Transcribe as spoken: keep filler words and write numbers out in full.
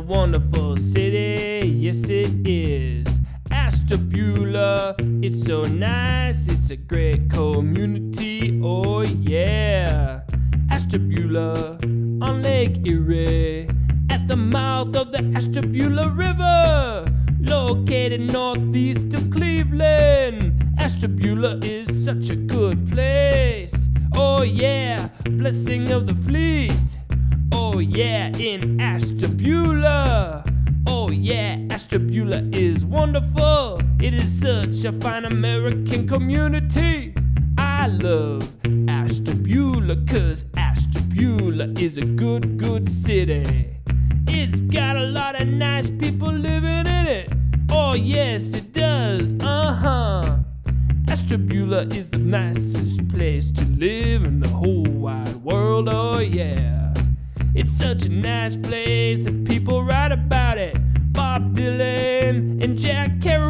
wonderful city, yes it is. Ashtabula, it's so nice, it's a great community, oh yeah. Ashtabula on Lake Erie, at the mouth of the Ashtabula River, located northeast of Cleveland. Ashtabula is such a good place, oh yeah, blessing of the fleet. Oh yeah, in Ashtabula. Oh yeah, Ashtabula is wonderful. It is such a fine American community. I love Ashtabula, cause Ashtabula is a good, good city. It's got a lot of nice people living in it. Oh yes, it does, uh-huh. Ashtabula is the nicest place to live in the whole wide world, oh yeah. It's such a nice place that people write about it. Bob Dylan and Jack Kerouac